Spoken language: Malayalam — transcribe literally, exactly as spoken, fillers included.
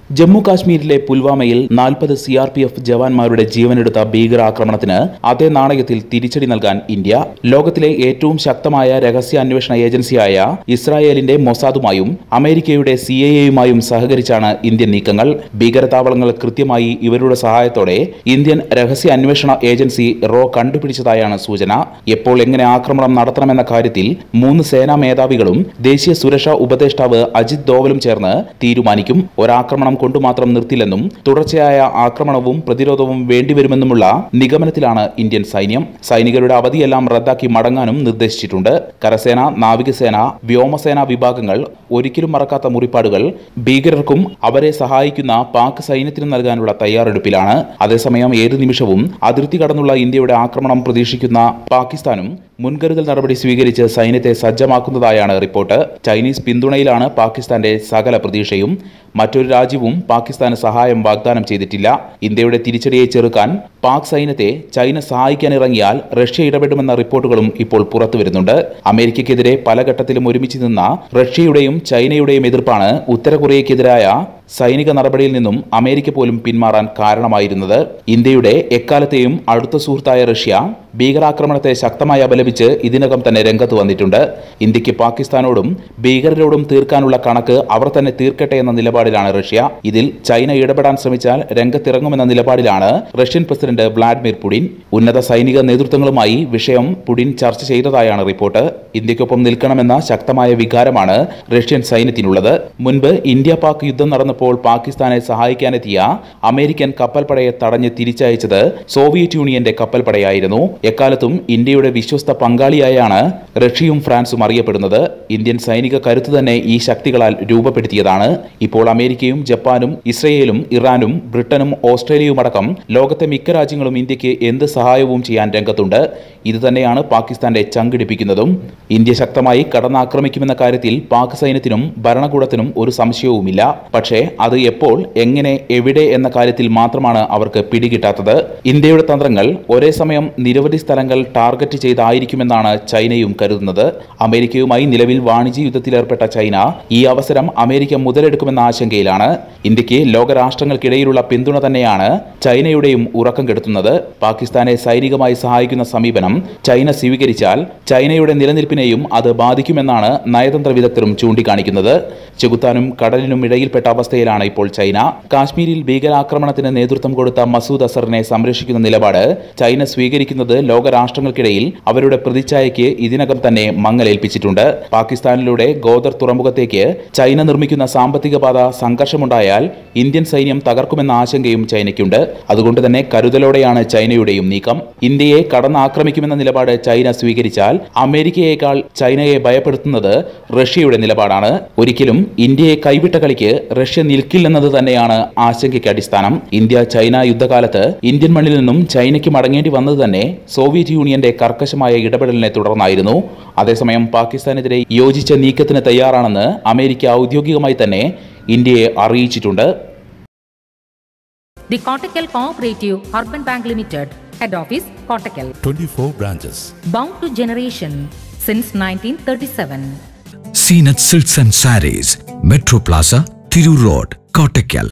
ജമ്മു കാശ്മീരിലെ പുൽവാമയിൽ നാൽപ്പത് സി ആർ പി എഫ് ജവാന്മാരുടെ ജീവനെടുത്ത ഭീകരാക്രമണത്തിന് അതേ നാണയത്തിൽ തിരിച്ചടി നൽകാൻ ഇന്ത്യ ലോകത്തിലെ ഏറ്റവും ശക്തമായ രഹസ്യാന്വേഷണ ഏജൻസിയായ ഇസ്രായേലിന്റെ മൊസാദുമായും അമേരിക്കയുടെ സി ഐ എയുമായും സഹകരിച്ചാണ് ഇന്ത്യൻ നീക്കങ്ങൾ. ഭീകരതാവളങ്ങൾ കൃത്യമായി ഇവരുടെ സഹായത്തോടെ ഇന്ത്യൻ രഹസ്യാന്വേഷണ ഏജൻസി റോ കണ്ടുപിടിച്ചതായാണ് സൂചന. എപ്പോൾ എങ്ങനെ ആക്രമണം നടത്തണമെന്ന കാര്യത്തിൽ മൂന്ന് സേനാ മേധാവികളും ദേശീയ സുരക്ഷാ ഉപദേഷ്ടാവ് അജിത് ദോവലും ചേർന്ന് തീരുമാനിക്കും. ഒരാക്രമണം കൊണ്ടുമാത്രം നിർത്തില്ലെന്നും തുടർച്ചയായ ആക്രമണവും പ്രതിരോധവും വേണ്ടിവരുമെന്നുമുള്ള നിഗമനത്തിലാണ് ഇന്ത്യൻ സൈന്യം. സൈനികരുടെ അവധിയെല്ലാം റദ്ദാക്കി മടങ്ങാനും നിർദ്ദേശിച്ചിട്ടുണ്ട്. കരസേന, നാവികസേന, വ്യോമസേന വിഭാഗങ്ങൾ ഒരിക്കലും മറക്കാത്ത മുറിപ്പാടുകൾ ഭീകരർക്കും അവരെ സഹായിക്കുന്ന പാക് സൈന്യത്തിനും നൽകാനുള്ള തയ്യാറെടുപ്പിലാണ്. അതേസമയം ഏത് നിമിഷവും അതിർത്തി കടന്നുള്ള ഇന്ത്യയുടെ ആക്രമണം പ്രതീക്ഷിക്കുന്ന പാകിസ്ഥാനും മുൻകരുതൽ നടപടി സ്വീകരിച്ച് സൈന്യത്തെ സജ്ജമാക്കുന്നതായാണ് റിപ്പോർട്ട്. ചൈനീസ് പിന്തുണയിലാണ് പാകിസ്ഥാന്റെ സകല പ്രതീക്ഷയും. മറ്റൊരു രാജ്യവും പാകിസ്ഥാന് സഹായം വാഗ്ദാനം ചെയ്തിട്ടില്ല. ഇന്ത്യയുടെ തിരിച്ചടിയെ ചെറുക്കാൻ പാക് സൈന്യത്തെ ചൈന സഹായിക്കാനിറങ്ങിയാൽ റഷ്യ ഇടപെടുമെന്ന റിപ്പോർട്ടുകളും ഇപ്പോൾ പുറത്തുവരുന്നുണ്ട്. അമേരിക്കയ്ക്കെതിരെ പല ഘട്ടത്തിലും ഒരുമിച്ച് നിന്ന റഷ്യയുടെയും ചൈനയുടെയും എതിർപ്പാണ് ഉത്തര കൊറിയയ്ക്കെതിരായ സൈനിക നടപടിയിൽ നിന്നും അമേരിക്ക പോലും പിന്മാറാൻ കാരണമായിരുന്നത്. ഇന്ത്യയുടെ എക്കാലത്തെയും അടുത്ത സുഹൃത്തായ റഷ്യ ഭീകരാക്രമണത്തെ ശക്തമായി അപലപിച്ച് ഇതിനകം തന്നെ രംഗത്ത് വന്നിട്ടുണ്ട്. ഇന്ത്യക്ക് പാകിസ്ഥാനോടും ഭീകരരോടും തീർക്കാനുള്ള കണക്ക് അവർ തന്നെ തീർക്കട്ടെ എന്ന നിലപാടിലാണ് റഷ്യ. ഇതിൽ ചൈന ഇടപെടാൻ ശ്രമിച്ചാൽ രംഗത്തിറങ്ങുമെന്ന നിലപാടിലാണ് റഷ്യൻ പ്രസിഡന്റ് വ്ളാഡിമിർ പുടിൻ. ഉന്നത സൈനിക നേതൃത്വങ്ങളുമായി വിഷയം പുടിൻ ചർച്ച ചെയ്തതായാണ് റിപ്പോർട്ട്. ഇന്ത്യക്കൊപ്പം നിൽക്കണമെന്ന ശക്തമായ വികാരമാണ് റഷ്യൻ സൈന്യത്തിനുള്ളത്. മുൻപ് ഇന്ത്യ പാക് യുദ്ധം നടന്നപ്പോൾ പാകിസ്ഥാനെ സഹായിക്കാനെത്തിയ അമേരിക്കൻ കപ്പൽപ്പടയെ തടഞ്ഞ് തിരിച്ചയച്ചത് സോവിയറ്റ് യൂണിയന്റെ കപ്പൽപ്പടയായിരുന്നു. എക്കാലത്തും ഇന്ത്യയുടെ വിശ്വസ്ത പങ്കാളിയായാണ് റഷ്യയും ഫ്രാൻസും അറിയപ്പെടുന്നത്. ഇന്ത്യൻ സൈനിക കരുത്ത് തന്നെ ഈ ശക്തികളാൽ രൂപപ്പെടുത്തിയതാണ്. ഇപ്പോൾ അമേരിക്കയും ജപ്പാനും ഇസ്രയേലും ഇറാനും ബ്രിട്ടനും ഓസ്ട്രേലിയയും അടക്കം ലോകത്തെ മിക്ക രാജ്യങ്ങളും ഇന്ത്യക്ക് എന്ത് സഹായവും ചെയ്യാൻ രംഗത്തുണ്ട്. ഇത് തന്നെയാണ് പാകിസ്ഥാന്റെ ചങ്കിടിപ്പിക്കുന്നതും. ഇന്ത്യ ശക്തമായി കടന്നാക്രമിക്കുമെന്ന കാര്യത്തിൽ പാക് സൈന്യത്തിനും ഭരണകൂടത്തിനും ഒരു സംശയവുമില്ല. പക്ഷേ അത് എപ്പോൾ, എങ്ങനെ, എവിടെ എന്ന കാര്യത്തിൽ മാത്രമാണ് അവർക്ക് പിടികിട്ടാത്തത്. ഇന്ത്യയുടെ തന്ത്രങ്ങൾ ഒരേ സമയം നിരവധി സ്ഥലങ്ങൾ ടാർഗറ്റ് ചെയ്തായിരിക്കുമെന്നാണ് ചൈനയും കരുതുന്നത്. അമേരിക്കയുമായി നിലവിൽ വാണിജ്യ യുദ്ധത്തിലേർപ്പെട്ട ചൈന ഈ അവസരം അമേരിക്ക മുതലെടുക്കുമെന്ന ആശങ്കയിലാണ്. ഇന്ത്യക്ക് ലോകരാഷ്ട്രങ്ങൾക്കിടയിലുള്ള പിന്തുണ തന്നെയാണ് ചൈനയുടെയും ഉറക്കം കെടുത്തുന്നത്. പാകിസ്ഥാനെ സൈനികമായി സഹായിക്കുന്ന സമീപനം ചൈന സ്വീകരിച്ചാൽ ചൈനയുടെ നിലനിൽപ്പിനെയും അത് ബാധിക്കുമെന്നാണ് നയതന്ത്ര വിദഗ്ധരും ചൂണ്ടിക്കാണിക്കുന്നത്. ചെകുത്താനും കടലിനും ഇടയിൽപ്പെട്ട അവസ്ഥയിലാണ് ഇപ്പോൾ ചൈന. കാശ്മീരിൽ ഭീകരാക്രമണത്തിന് നേതൃത്വം കൊടുത്ത മസൂദ് അസറിനെ സംരക്ഷിക്കുന്ന നിലപാട് ചൈന സ്വീകരിക്കുന്നത് ലോകരാഷ്ട്രങ്ങൾക്കിടയിൽ അവരുടെ പ്രതിച്ഛായയ്ക്ക് ഇതിനകം തന്നെ മങ്ങലേൽപ്പിച്ചിട്ടുണ്ട്. പാകിസ്ഥാനിലൂടെ ഗോദർ തുറമുഖത്തേക്ക് ചൈന നിർമ്മിക്കുന്ന സാമ്പത്തിക പാത സംഘർഷമുണ്ടായാൽ ഇന്ത്യൻ സൈന്യം തകർക്കുമെന്ന ആശങ്കയും ചൈനയ്ക്കുണ്ട്. അതുകൊണ്ട് തന്നെ കരുതലോടെയാണ് ചൈനയുടെയും നീക്കം. ഇന്ത്യയെ കടന്നാക്രമിക്കുമെന്ന നിലപാട് ചൈന സ്വീകരിച്ചാൽ അമേരിക്കയേക്കാൾ ചൈനയെ ഭയപ്പെടുത്തുന്നത് റഷ്യയുടെ നിലപാടാണ്. ഒരിക്കലും ഇന്ത്യയെ കൈവിട്ട കളിക്ക് റഷ്യ നിൽക്കില്ലെന്നത് തന്നെയാണ് ആശങ്കയ്ക്ക് അടിസ്ഥാനം. ഇന്ത്യ ചൈന യുദ്ധകാലത്ത് ഇന്ത്യൻ മണ്ണിൽ നിന്നും ചൈനയ്ക്ക് മടങ്ങേണ്ടി വന്നത് തന്നെ സോവിയറ്റ് യൂണിയന്റെ കർക്കശമായ ഇടപെടലിനെ തുടർന്നായിരുന്നു. അതേസമയം പാകിസ്ഥാനെതിരെ യോജിച്ച നീക്കത്തിന് തയ്യാറാണെന്ന് അമേരിക്ക ഔദ്യോഗികമായി തന്നെ ഇന്ത്യയെ അറിയിച്ചിട്ടുണ്ട്. The Kottakkal Cooperative Urban Bank Limited, Head Office, Kottakkal. twenty-four branches. Bound to generation since nineteen thirty-seven. Seenat Silks and Sarees, Metro Plaza, Thiru Road, Kottakkal.